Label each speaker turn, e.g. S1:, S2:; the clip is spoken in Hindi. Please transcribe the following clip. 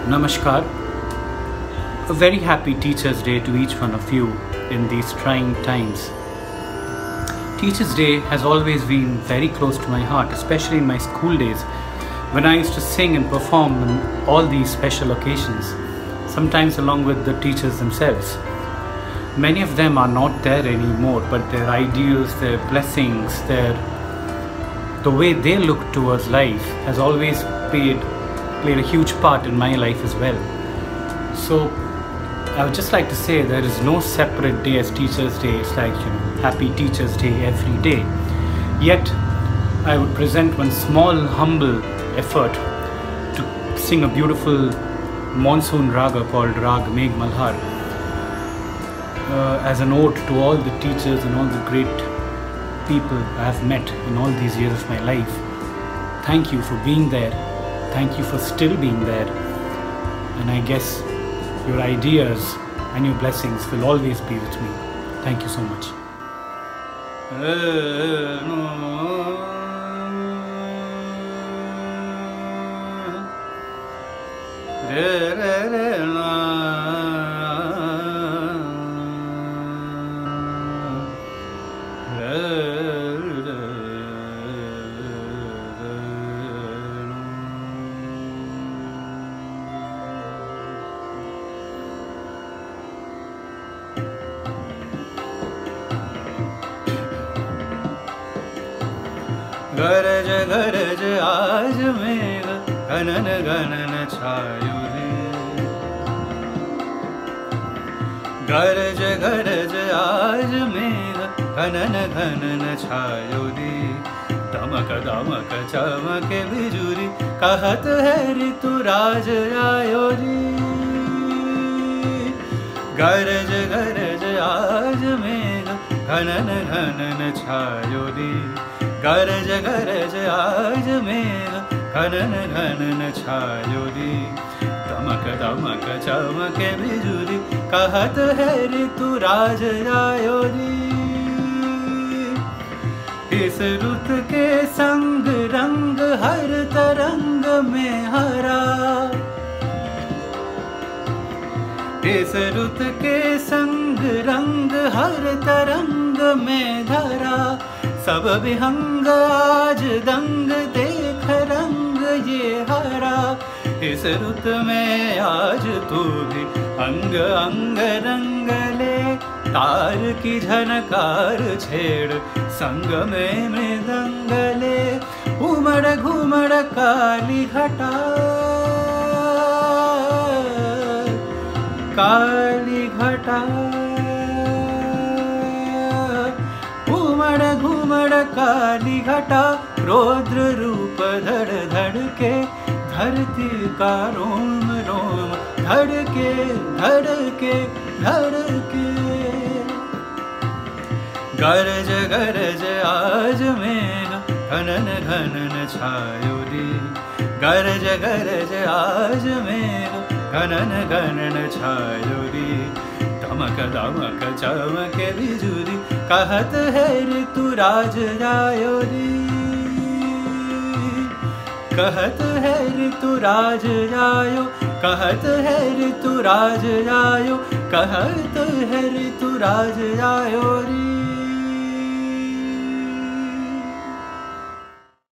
S1: Namaskar. A very happy Teachers' Day to each one of you in these trying times. Teachers' Day has always been very close to my heart, especially in my school days when I used to sing and perform on all these special occasions, sometimes along with the teachers themselves. Many of them are not there anymore, but their ideals, their blessings, the way they look towards life has always played a huge part in my life as well. So I would just like to say there is no separate day as Teachers' Day. It's like, Happy Teachers' Day every day. Yet I would present one small humble effort to sing a beautiful monsoon raga called Rag Megh Malhar as an ode to all the teachers and all the great people I have met in all these years of my life. Thank you for being there. Thank you for still being there. And I guess your ideas and your blessings will always be with me. Thank you so much.
S2: गरज गरज आज मेघ घनन घनन छायो रे। गरज गरज आज मेघ घनन घनन छायो रे। दमक दमक चमके बिजुरी कहत है ऋतुराज आयो रे। गरज गरज आज मेघ घनन घनन छायो रे। गरज गरज आज मेघ घनन घनन छायो रे। दमक दमक चमके बिजुरी कहत है ऋतुराज आयो रे। इस रुत के संग रंग हर तरंग में हरा। इस रुत के संग रंग हर तरंग में धरा। सब विहंग आज दंग देख रंग ये हरा। इस रुत में आज तू भी अंग अंग रंग ले। तार की झनकार छेड़ संग में मृदंग ले। उमड़ घुमड़ काली घटा काली घटा। उमड़ घुमड़ काली घटा रौद्र रूप धड़ धड़ के। धरती का रोम रोम धड़के धड़के धड़के। गरज गरज आज मेघ घनन घनन छायो रे। गरज गरज आज मेघ घनन घनन छायो रे। दमक दमक चमके बिजुरी कहत है ऋतुराज आयो रे। कहत है ऋतुराज आयो। कहत है ऋतुराज आयो। कहत है ऋतुराज आयो रे।